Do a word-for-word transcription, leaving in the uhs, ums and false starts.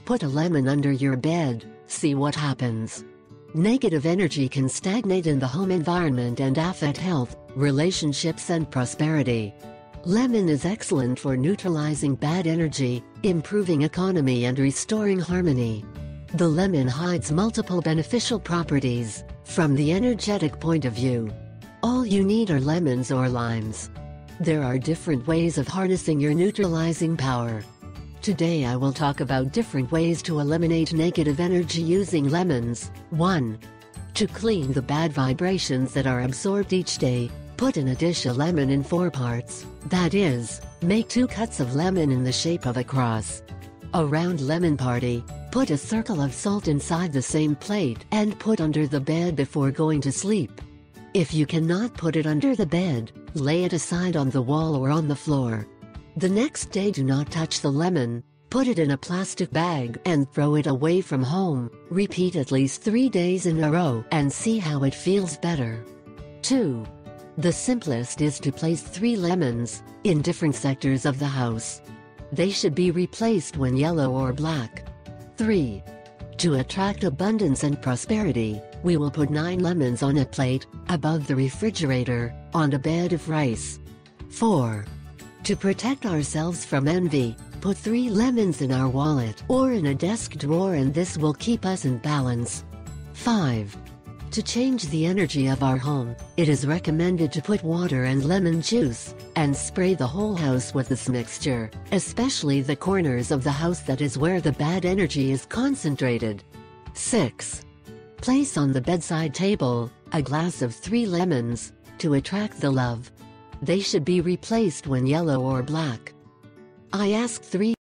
Put a lemon under your bed, see what happens. Negative energy can stagnate in the home environment and affect health, relationships and prosperity. Lemon is excellent for neutralizing bad energy, improving economy and restoring harmony. The lemon hides multiple beneficial properties, from the energetic point of view. All you need are lemons or limes. There are different ways of harnessing your neutralizing power. Today I will talk about different ways to eliminate negative energy using lemons. one. To clean the bad vibrations that are absorbed each day, put in a dish a lemon in four parts, that is, make two cuts of lemon in the shape of a cross. A round lemon party, put a circle of salt inside the same plate and put under the bed before going to sleep. If you cannot put it under the bed, lay it aside on the wall or on the floor. The next day do not touch the lemon, put it in a plastic bag and throw it away from home. Repeat at least three days in a row and see how it feels better. two. The simplest is to place three lemons, in different sectors of the house. They should be replaced when yellow or black. three. To attract abundance and prosperity, we will put nine lemons on a plate, above the refrigerator, on a bed of rice. four. To protect ourselves from envy, put three lemons in our wallet or in a desk drawer and this will keep us in balance. five. To change the energy of our home, it is recommended to put water and lemon juice, and spray the whole house with this mixture, especially the corners of the house that is where the bad energy is concentrated. six. Place on the bedside table, a glass of three lemons, to attract the love. They should be replaced when yellow or black. I ask three